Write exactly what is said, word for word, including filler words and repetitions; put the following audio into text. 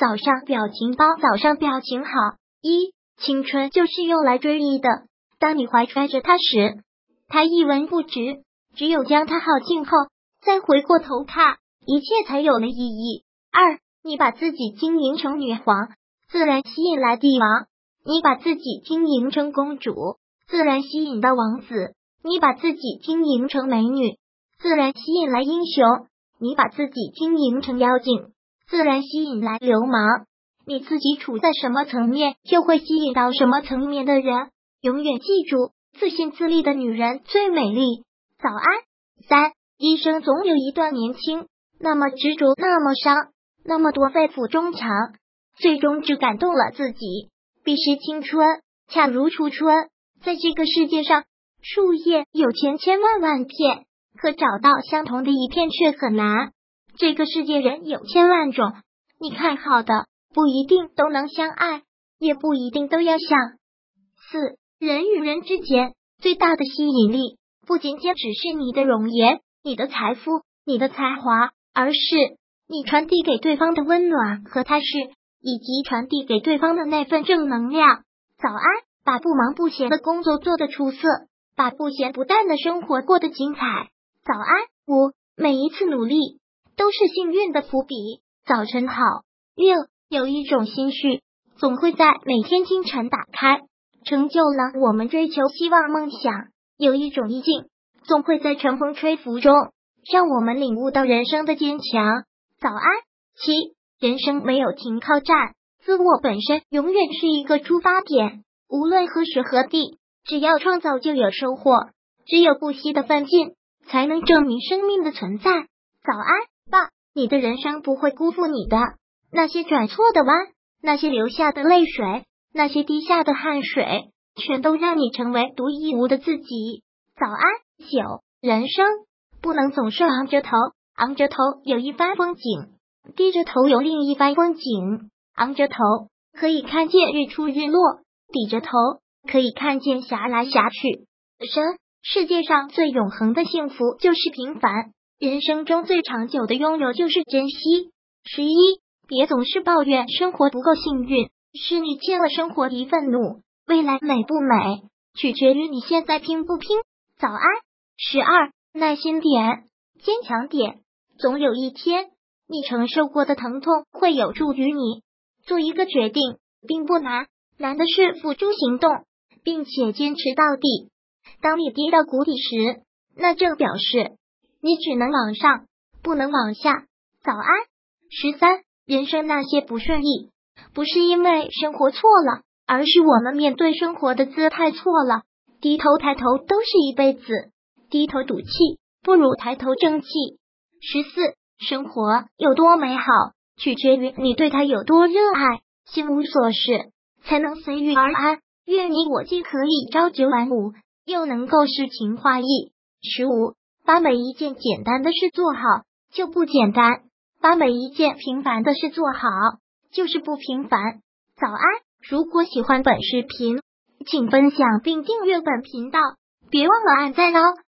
早上表情包，早上表情好。一，青春就是用来追忆的，当你怀揣着它时，它一文不值，只有将它耗尽后，再回过头看，一切才有了意义。二，你把自己经营成女皇，自然吸引来帝王；你把自己经营成公主，自然吸引到王子；你把自己经营成美女，自然吸引来英雄；你把自己经营成妖精，自然吸引来流氓。你自己处在什么层面，就会吸引到什么层面的人。永远记住，自信自立的女人最美丽。早安。三，一生总有一段年轻，那么执着，那么伤，那么多肺腑忠肠，最终只感动了自己。彼时青春，恰如初春。在这个世界上，树叶有千千万万片，可找到相同的一片却很难。这个世界人有千万种，你看好的不一定都能相爱，也不一定都要像。四，人与人之间最大的吸引力，不仅仅只是你的容颜、你的财富、你的才华，而是你传递给对方的温暖和踏实，以及传递给对方的那份正能量。早安，把不忙不闲的工作做得出色，把不咸不淡的生活过得精彩。早安。五，每一次努力都是幸运的伏笔。早晨好。六，有一种心绪总会在每天清晨打开，成就了我们追求希望梦想。有一种意境总会在春风吹拂中让我们领悟到人生的坚强。早安。七，人生没有停靠站，自我本身永远是一个出发点，无论何时何地，只要创造就有收获，只有不息的奋进才能证明生命的存在。早安。八，你的人生不会辜负你的，那些转错的弯，那些流下的泪水，那些滴下的汗水，全都让你成为独一无二的自己。早安。九，人生不能总是昂着头，昂着头有一番风景，低着头有另一番风景。昂着头可以看见日出日落，低着头可以看见霞来霞去。生世界上最永恒的幸福就是平凡，人生中最长久的拥有就是珍惜。十一，别总是抱怨生活不够幸运，是你欠了生活一份怒。未来美不美，取决于你现在拼不拼。早安。十二，耐心点，坚强点，总有一天，你承受过的疼痛会有助于你。做一个决定并不难，难的是付诸行动，并且坚持到底。当你跌到谷底时，那正表示你只能往上，不能往下。早安。十三，人生那些不顺意，不是因为生活错了，而是我们面对生活的姿态错了。低头抬头都是一辈子，低头赌气不如抬头争气。十四，生活有多美好，取决于你对它有多热爱。心无所事，才能随遇而安。愿你我既可以朝九晚五，又能够诗情画意。十五，把每一件简单的事做好就不简单，把每一件平凡的事做好就是不平凡。早安。如果喜欢本视频，请分享并订阅本频道，别忘了按赞哦。